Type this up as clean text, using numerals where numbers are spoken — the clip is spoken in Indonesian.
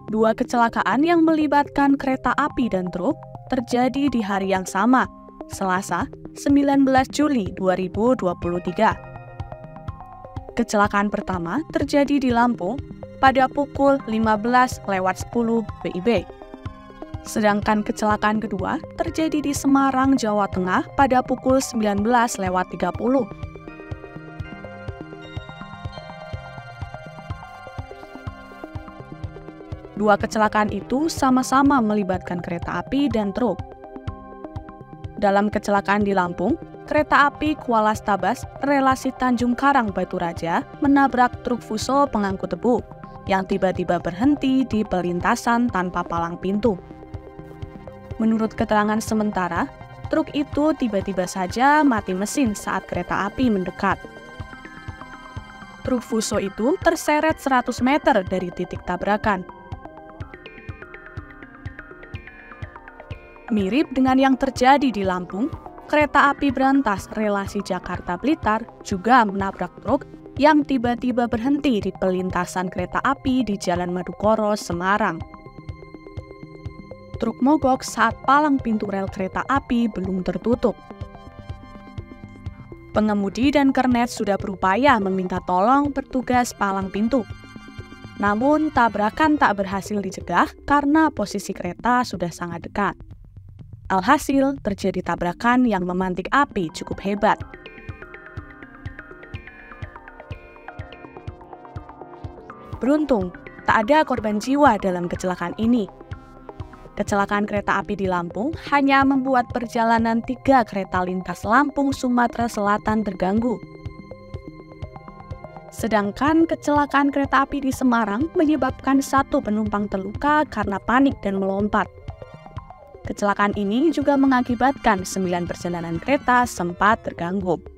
Dua kecelakaan yang melibatkan kereta api dan truk terjadi di hari yang sama, Selasa, 19 Juli 2023. Kecelakaan pertama terjadi di Lampung pada pukul 15:10 WIB. Sedangkan kecelakaan kedua terjadi di Semarang, Jawa Tengah pada pukul 19:30. Dua kecelakaan itu sama-sama melibatkan kereta api dan truk. Dalam kecelakaan di Lampung, kereta api Kuala Stabas relasi Tanjung Karang Batu Raja menabrak truk Fuso pengangkut tebu yang tiba-tiba berhenti di pelintasan tanpa palang pintu. Menurut keterangan sementara, truk itu tiba-tiba saja mati mesin saat kereta api mendekat. Truk Fuso itu terseret 100 meter dari titik tabrakan. Mirip dengan yang terjadi di Lampung, kereta api berantas relasi Jakarta-Blitar juga menabrak truk yang tiba-tiba berhenti di pelintasan kereta api di Jalan Madukoro, Semarang. Truk mogok saat palang pintu rel kereta api belum tertutup. Pengemudi dan kernet sudah berupaya meminta tolong petugas palang pintu. Namun, tabrakan tak berhasil dicegah karena posisi kereta sudah sangat dekat. Alhasil, terjadi tabrakan yang memantik api cukup hebat. Beruntung, tak ada korban jiwa dalam kecelakaan ini. Kecelakaan kereta api di Lampung hanya membuat perjalanan 3 kereta lintas Lampung, Sumatera Selatan terganggu. Sedangkan kecelakaan kereta api di Semarang menyebabkan 1 penumpang terluka karena panik dan melompat. Kecelakaan ini juga mengakibatkan 9 perjalanan kereta sempat terganggu.